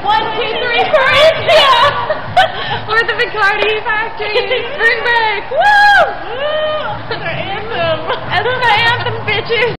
1, 2, 3, Corinthia! We're the Bacardi Factory. Spring break. Woo! That's our anthem. That's my anthem, bitches.